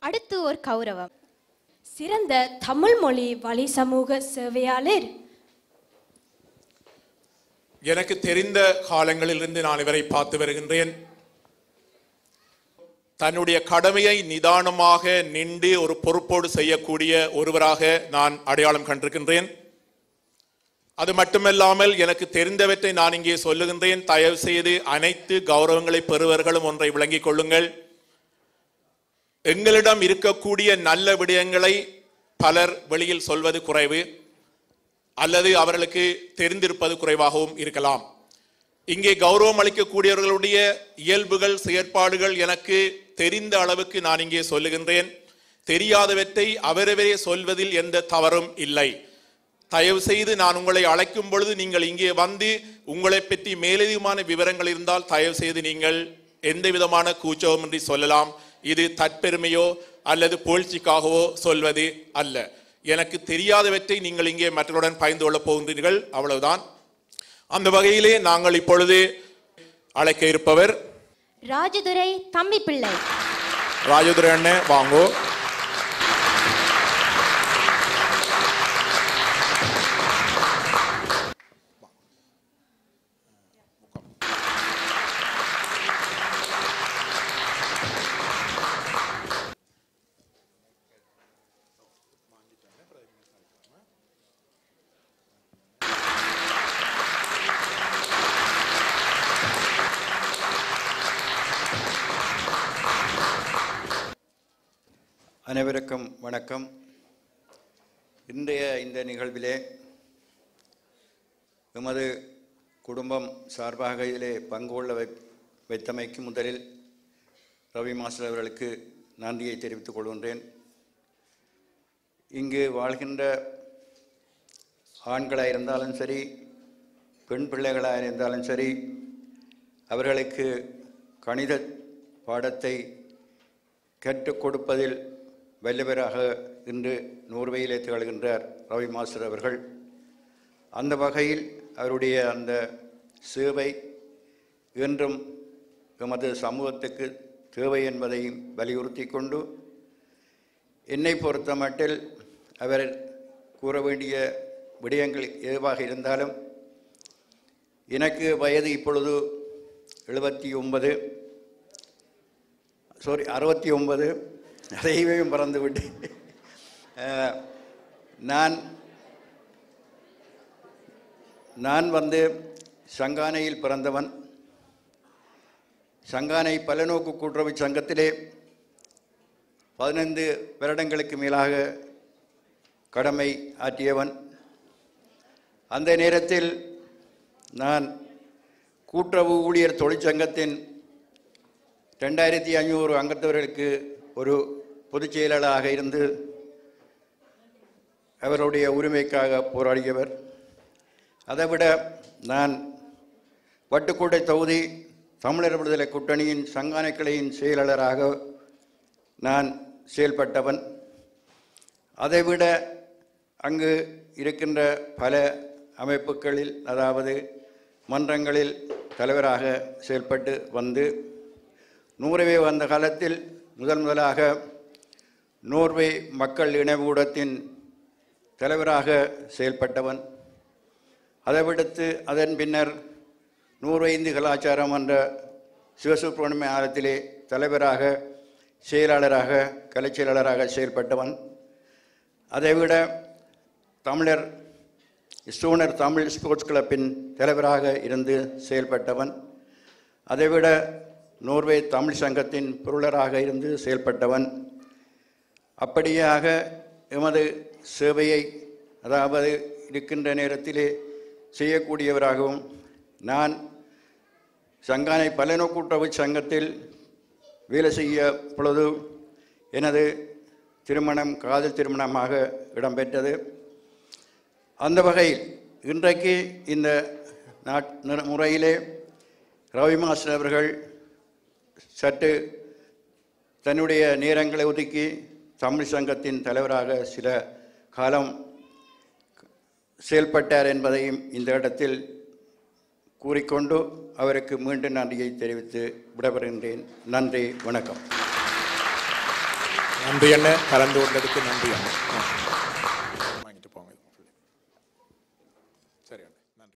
அடுத்து ஒரு கௌரவம். சிறந்த தமிழ் மொழி வழி சமூக சேவையாளர். எனக்கு தெரிந்த காலங்களிலிருந்து நான் இவரை பார்த்து வருகின்றேன். தன்னுடைய கடமையை நிதானமாக நின்று ஒரு பொறுப்போடு செய்யக்கூடிய ஒருவராக நான் அடையாளம் கண்டிருக்கின்றேன். அது மட்டுமல்லாமல் எனக்கு தெரிந்தவற்றை நான் இங்கே சொல்லுகின்றேன். தயவு செய்து அனைத்து கௌரவங்களை பெறுவர்களும் ஒன்றை விளங்கிக் கொள்ளுங்கள். எங்களிடம் இருக்கக்கூடிய நல்ல விடயங்களை பலர் வெளியில் சொல்வது குறைவு அல்லது அவர்களுக்கு தெரிந்திருப்பது குறைவாகவும் இருக்கலாம். இங்கே கௌரவம் அளிக்கக்கூடியவர்களுடைய இயல்புகள் செயற்பாடுகள் எனக்கு தெரிந்த அளவுக்கு நான் இங்கே சொல்லுகின்றேன். தெரியாதவற்றை அவரவரே சொல்வதில் எந்த தவறும் இல்லை. தயவு செய்து நான் உங்களை அழைக்கும் பொழுது நீங்கள் இங்கே வந்து உங்களை பற்றி மேலதிகமான விவரங்கள் இருந்தால் தயவு செய்து நீங்கள் எந்த விதமான கூச்சமுமின்றி சொல்லலாம். இது தற்பெருமையோ அல்லது புகழ்ச்சிக்காகவோ சொல்வது அல்ல. எனக்கு தெரியாதவற்றை நீங்கள் இங்கே மற்றவருடன் பகிர்ந்து கொள்ளப் போகின்றீர்கள், அவ்வளவுதான். அந்த வகையிலே நாங்கள் இப்பொழுது அழைக்க இருப்பவர் ராஜதுரை தம்பி பிள்ளை. ராஜதுரை அண்ணன் வாங்கோ. அனைவருக்கும் வணக்கம். இன்றைய இந்த நிகழ்விலே எமது குடும்பம் சார்பாக இதிலே பங்கு கொள்ள வைத்தமைக்கு முதலில் ரவி மாஸ்டர் அவர்களுக்கு நன்றியை தெரிவித்துக் கொள்கின்றேன். இங்கு வாழ்கின்ற ஆண்களாக இருந்தாலும் சரி, பெண் பிள்ளைகளாக இருந்தாலும் சரி, அவர்களுக்கு கணித பாடத்தை கற்றுக் கொடுப்பதில் வல்லவராக இன்று நோர்வேயிலே திகழ்கின்றார் ரவி மாஸ்டர் அவர்கள். அந்த வகையில் அவருடைய அந்த சேவை என்றும் எமது சமூகத்துக்கு தேவை என்பதையும் வலியுறுத்தி கொண்டு, என்னை பொறுத்த மட்டில் அவர் கூற வேண்டிய விடயங்கள் எதுவாக இருந்தாலும், எனக்கு வயது இப்பொழுது 69, அதையும் பறந்துவிட்டு நான் வந்து சங்கானையில் பிறந்தவன். சங்கானை பலநோக்கு கூட்டுறவு சங்கத்திலே 15 வருடங்களுக்கு மேலாக கடமை ஆற்றியவன். அந்த நேரத்தில் நான் கூட்டுறவு ஊழியர் தொழிற்சங்கத்தின் 2500 அங்கத்தவர்களுக்கு ஒரு பொதுச் செயலாளராக இருந்து அவருடைய உரிமைக்காக போராடியவர். அதைவிட நான் வட்டுக்கோட்டை தொகுதி தமிழர் விடுதலை கூட்டணியின் சங்கானை கிளையின் செயலாளராக நான் செயல்பட்டவன். அதைவிட அங்கு இருக்கின்ற பல அமைப்புகளில், அதாவது மன்றங்களில் தலைவராக செயல்பட்டு வந்து, நோர்வே வந்த காலத்தில் முதலாக நோர்வே மக்கள் இணைவூடத்தின் தலைவராக செயல்பட்டவன். அதை விடுத்து அதன் பின்னர் நோர்வே இந்து கலாச்சாரம் என்ற சிவசுப்ரமணிய ஆலயத்திலே தலைவராக, செயலாளராக, கலைச் செயலாளராக செயல்பட்டவன். அதைவிட ஸ்டோனர் தமிழ் ஸ்போர்ட்ஸ் கிளப்பின் தலைவராக இருந்து செயல்பட்டவன். அதைவிட நோர்வே தமிழ் சங்கத்தின் பொருளராக இருந்து செயல்பட்டவன். அப்படியாக எமது சேவையை, அதாவது இருக்கின்ற நேரத்திலே செய்யக்கூடியவராகவும், நான் சங்கானை பலநோக்கூட்டுறவு சங்கத்தில் வேலை செய்ய பொழுது எனது திருமணம் காதல் திருமணமாக இடம்பெற்றது. அந்த வகையில் இன்றைக்கு இந்த முறையிலே ரவி மாஸ்டர் அவர்கள் சற்று தன்னுடைய நேரங்களை ஒதுக்கி தமிழ் சங்கத்தின் தலைவராக சில காலம் செயல்பட்டார் என்பதையும் இந்த இடத்தில் கூறிக்கொண்டு அவருக்கு மீண்டும் நன்றியை தெரிவித்து விடைபெறுகின்றேன். நன்றி, வணக்கம். நன்றி அண்ணன், கலந்து கொண்டதுக்கு நன்றி அண்ணன். வாங்கிட்டு போங்க. சரி அண்ணன்.